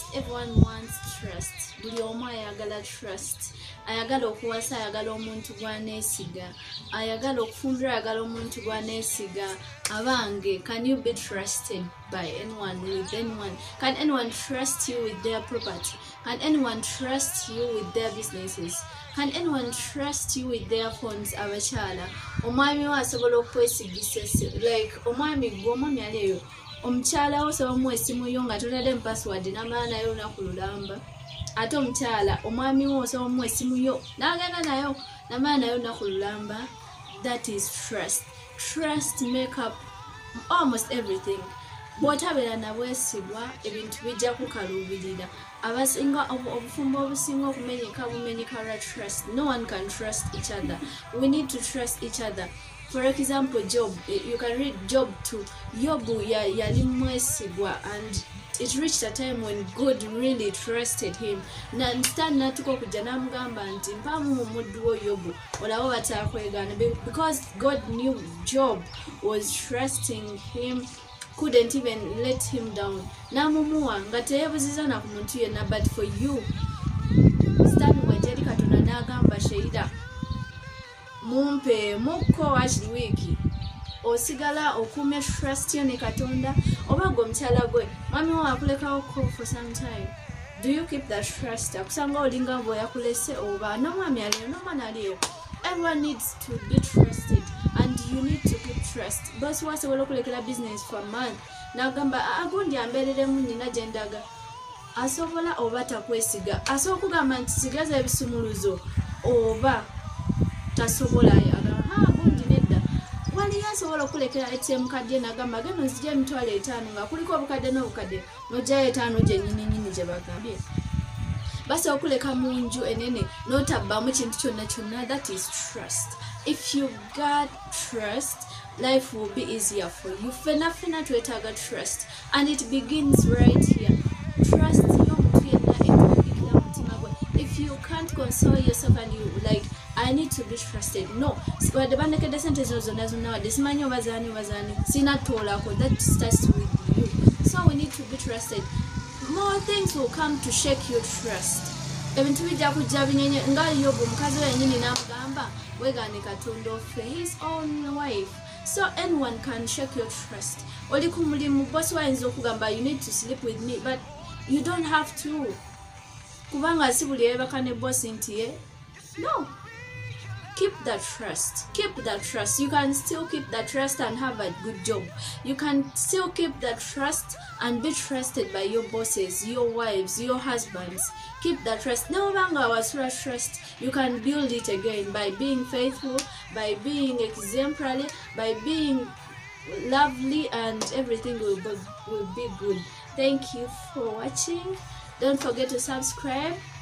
Everyone wants trust. Buli omu ayagala trust. Ayagala okuwasa, ayagala omuntu gwaneesiga. Ayagala okufumbira, ayagala omuntu gwaneesiga. Abange, can you be trusted by anyone, with anyone? Can anyone trust you with their property? Can anyone trust you with their businesses? Can anyone trust you with their phones? Abachala omwami we asobola okwesigisa, like omwami aliyo omukyala wo osobola omuwa essimu yo nga totadde mu password n'amala nayo olunaku lulamba. Ate omukyala omwami wo osobola omuwa essimu yo n'agenda nayo n'amala nayo olunaku lulamba. That is trust. Trust make up almost everything. Bw'otabeera na bwesigwa ebintu bijja kukaluubirira. Abasinga obufumbo obusinga okumenyeka bumenyeka lwa trust. No one can trust each other. We need to trust each other. For example, Job, you can read Job 2. Yobu yali mwesigwa, and it reached a time when God really trusted him. Stand natuko kujja n'amugamba nti mpamu mu muddu wo Yobu olabo bataakwegana, because God knew Job was trusting him, couldn't even let him down. Namumuwa nga teyebuziza na ku muntu yenna, but for you stand wajeri Katonda n'agamba Sheila mumpe mukko wakiri wiiki osigala okuumya trust yo ne Katonda, oba gwe omukyala gwe mwami wo akulekawo for some time. Do you keep that trust? Akusanga olinga bwe yakulese oba n'omwami aliyo n'omwana aliyo. Everyone needs to be trusted, and you need to keep trust. Boss wasobola okulekera business for a month n'agamba agundi ambeereremu nnina gye ndaga. Asobola oba takwesiga. Asobola okugamba nti sigaza ebisumuluzo oba tasobola agundi nedda. Wali asobola okulekera ATM kadde n'agamba gano nzija emitwalo 5 nga kuliko obukadde n'obukadde n'ojjayo 5 gye nnyini gye bagambye. Basa okuleka mu nju enene n'otabbamu kintu kyonna. That is trust. If you got trust, life will be easier for you. Fena twetaaga trust, and it begins right here. Trust y'omuntu yenna ekubikira mutima gwe. If you can't console yourself and you like, I need to be trusted. No. Wadde bandekedde sente zonna wadde simanyi obazaani sinatoolako. That starts with you. So we need to be trusted. More things will come to shake your trust. Ebintu bijja kujja binyenye nga Yobu mukazi we yennyini n'amugamba weegaane Katonda offe, his own wife. So anyone can shake your trust. Oli ku mulimu boss wayinza okugamba you need to sleep with me, but you don't have to. Kubanga si buli yebaka ne boss nti ye. No. Keep that trust. Keep that trust. You can still keep that trust and have a good job. You can still keep that trust and be trusted by your bosses, your wives, your husbands. Keep that trust. No longer was trust. You can build it again by being faithful, by being exemplary, by being lovely, and everything will be good. Thank you for watching. Don't forget to subscribe.